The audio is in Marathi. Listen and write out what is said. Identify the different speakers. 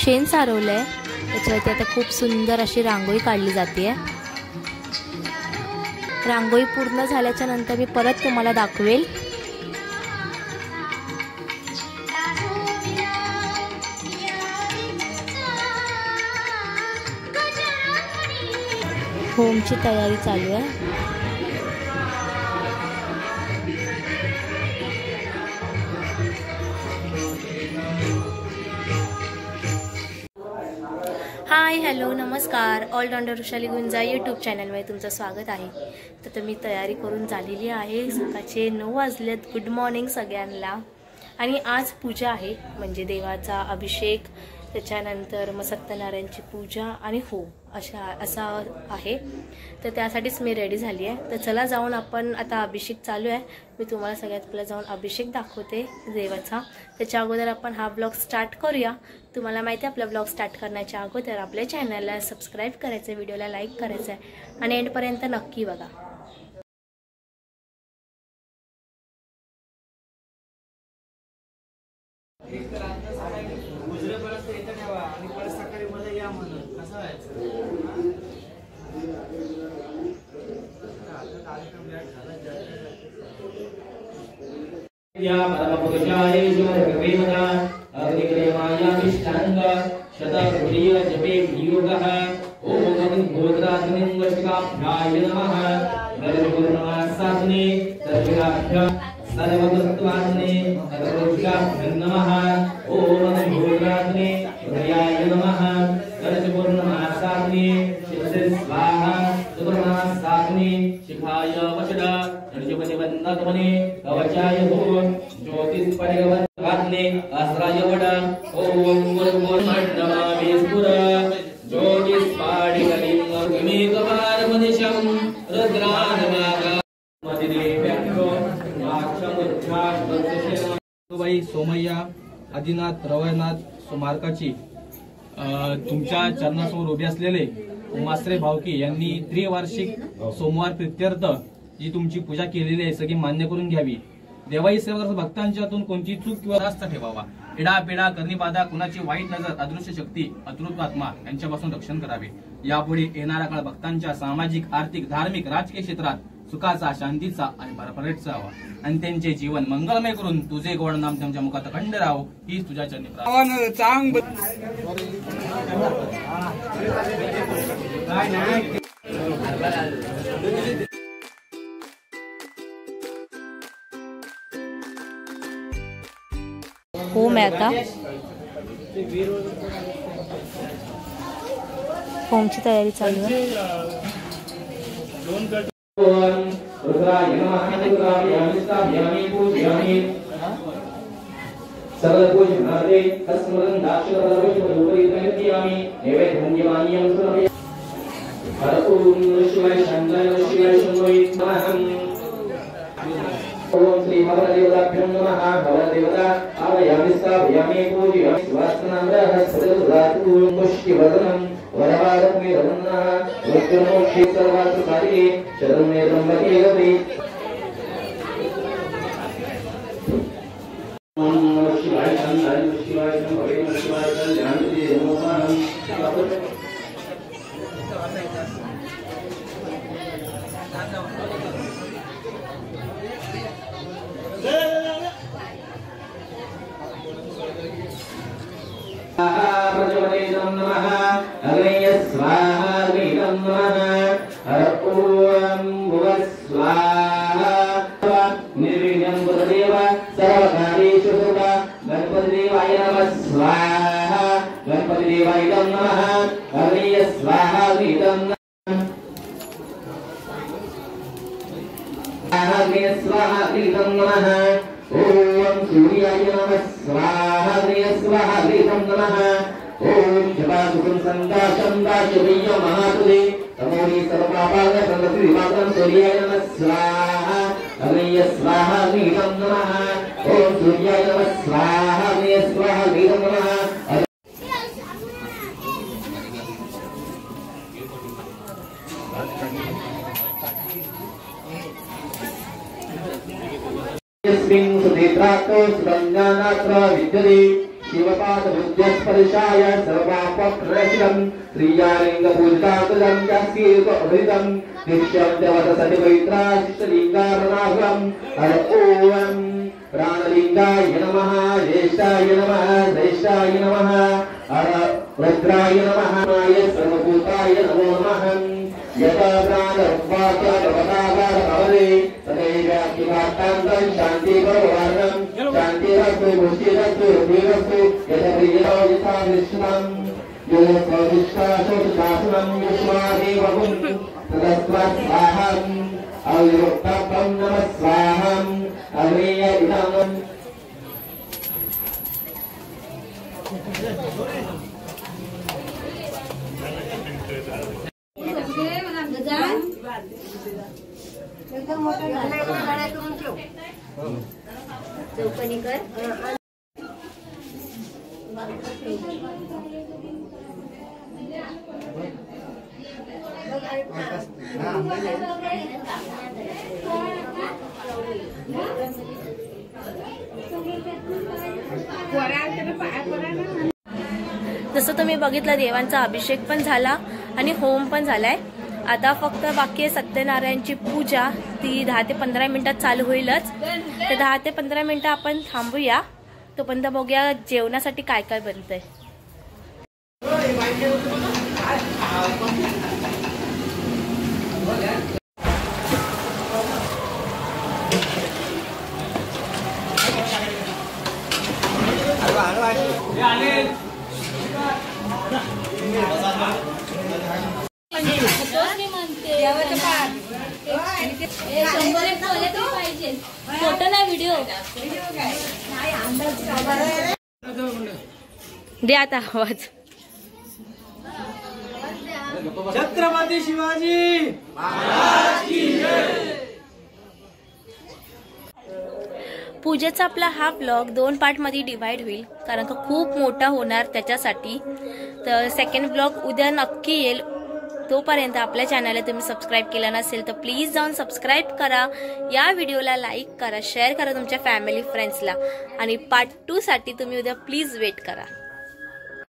Speaker 1: शेण सारवलंय, त्याच्यावरती आता खूप सुंदर अशी रांगोळी काढली जाते। रांगोळी पूर्ण झाल्याच्या नंतर मी परत तुम्हाला दाखवेल। होमची तयारी चालू आहे। हाय हॅलो नमस्कार, ऑलराऊंडर वृषाली गुंजा यूट्यूब चॅनलमध्ये तुमचं स्वागत आहे। तर मी तयारी करून झालेली आहे, सकाळचे 9 वाजलेत। गुड मॉर्निंग सगळ्यांना। आणि आज पूजा आहे, म्हणजे देवाचा अभिषेक, त्याच्यानंतर मग सत्यनारायणची पूजा आणि होम असा आहे। तर त्यासाठीच मी रेडी झाली आहे। तर चला जाऊन आपण आता अभिषेक चालू आहे, मी तुम्हाला सगळ्यात पहिला जाऊन अभिषेक दाखवते देवाचा। त्याच्या अगोदर आपण हा ब्लॉग स्टार्ट करूया। तुम्हाला माहिती आहे आपला ब्लॉग स्टार्ट करण्याच्या अगोदर आपल्या चॅनलला सबस्क्राईब करायचं आहे, व्हिडिओला लाईक करायचं आहे आणि एंडपर्यंत नक्की बघा।
Speaker 2: या परमपुरुषाय ईश्वरकृपेमता अग्निक्रियमायामिष्टांग शतप्रिय जपे वियोगः ओम गोत्राग्निं वशिकाभ्याय नमः नरपूर्णमासाग्ने सर्वेभ्यः सर्वकृत्वाग्ने अग्निभ्याय नमः ओम गोत्राग्ने हृदयाय नमः नरपूर्णमासाग्ने शिरसे स्वाहा सुब्रह्मण्याग्ने शिखाय वचदा नरजपनिवन्नतमने कवचाय भूम ज्योतिष्परिगवन्ने आश्राय वडा ओम गुरुर्मण्डमामि स्फुर ज्योतिष्पाडिकलिङ्गमेकवारमनिशं रुद्राननागमतिदेव्यो
Speaker 3: बाई सोमय्या आदिनाथ रवळनाथ सुमारकाची तुमच्या चरणासमोर उभे असलेले उमाश्रे भावकी यांनी त्रिवार्षिक सोमवार प्रीत्यर्थ जी तुमची पूजा केलेली आहे सगळी मान्य करून घ्यावी। देवाई सेवक भक्तांच्यातून कोणती चूक किंवा रास्त ठेवावा। इडा पिडा करणी-बाधा, कुणाची वाईट नजर, अदृश्य शक्ती, अतृप्त आत्मा यांच्यापासून रक्षण करावे। यापुढे येणारा काळ भक्तांच्या सामाजिक, आर्थिक, धार्मिक, राजकीय क्षेत्रात सुखाचा, शांतीचा आणि भरभराटीचा व्हावा आणि त्यांचे जीवन मंगलमय करून तुझे गोड नाम त्यांच्या मुखात अखंड राहो हीच तुझ्या चरणी
Speaker 1: होम आहे आता। होमची तयारी चालू आहे।
Speaker 2: रुद्राय नमः रुद्राय पूजयामि सर्व पूजनार्थे अस्मरन् दाक्षरवैष्णवरूपैर्यामि नैवेद्यमान्यं समर्पयामि। ओम शिवाय शान्ताय शिवाय शम्भवे नमः। ओम श्री भवदेवताभ्यो नमः। भवदेवता आवायामि स्थापयामि पूजयामि स्वास्तनाम्रः सदसुधातु मुष्टिवदनं वरवारत्मे रमणः मृत्युर्मोक्षे सर्वार्थसाधिके शरण्ये त्र्यम्बके गौरी। ओम शिवाय शान्ताय शिवाय शम्भवे शिवाय कल्याणाय नमः। प्रचोदये नमः। अग्नये स्वाहा वीरं नमः। ओम भुवः स्वाहा। निर्विघ्नं गुरुदेव सर्वकार्येषु सर्वदा। गणपतिदेवाय नमः स्वाहा। गणपतिदेवाय नमः। अग्नये स्वाहा वीरं नमः। अग्नये स्वाहा वीरं नमः। ओम सूर्याय नमः स्वाहा। अग्नये स्वाहा वीरं नमः। ओम जपाकुसुम संदाशं दाशवीय महातुले तमोनि सर्वपापाय प्रणतिमात्रं सूर्याय नमः स्वाहा। अग्नये स्वाहा वीरं नमः। ओम सूर्याय नमः स्वाहा। अग्नये स्वाहा वीरं नमः। यस्मिन् सुदेत्रातो सुरञ्जनात्र विद्यते शिवपादभृत्यस्पर्शाय सर्वापप्रशिरम् श्रीयालिङ्गपूजिताकृतम् यास्येकभृतम् नित्यम् देवतसति पवित्राशिष्टलिङ्गारणाहुरम् हर ओम् प्राणलिङ्गाय नमः ज्येष्ठाय नमः श्रेष्ठाय नमः हर रुद्राय नमः सर्वभूताय नमो नमः यथा प्राणवाक्यवतावरे तदैवाक्तिवाक्तान्तं शान्तिपरवर्णं शान्तिरस्तु पुष्टिरस्तु रुद्धिरस्तु यथा यथा विष्णुम् योगविष्टाशोशासनं युष्मादेवहुं तदस्त्वस्वाहम् अविरुक्तं नमः स्वाहम् अग्नेयविधम्
Speaker 1: चौकणी कर. जसं तुम्ही बघितलं देवांचा अभिषेक पण झाला आणि होम पण झालाय. आता फक्त बाकी आहे सत्यनारायणची पूजा. ती 10 ते 15 मिनिटात चालू होईलच. तर 10 ते 15 मिनिटं आपण थांबूया. तोपर्यंत बघूया जेवणासाठी काय काय बनतंय. फोटो नाही व्हिडिओ द्या आता आवाज.
Speaker 3: छत्रपती शिवाजी
Speaker 1: पूजेचा आपला हा ब्लॉग 2 पार्टमध्ये डिवाइड होईल कारण का खूप मोठा होणार त्याच्यासाठी. तर सेकंड ब्लॉग उद्या नक्की येईल. तोपर्यंत आपल्या चॅनलला तुम्ही सबस्क्राईब केला नसेल तर प्लीज जाऊन सबस्क्राईब करा. या व्हिडिओला लाईक करा, शेअर करा तुमच्या फॅमिली फ्रेंड्सला. आणि पार्ट 2 साठी तुम्ही उद्या प्लीज वेट करा.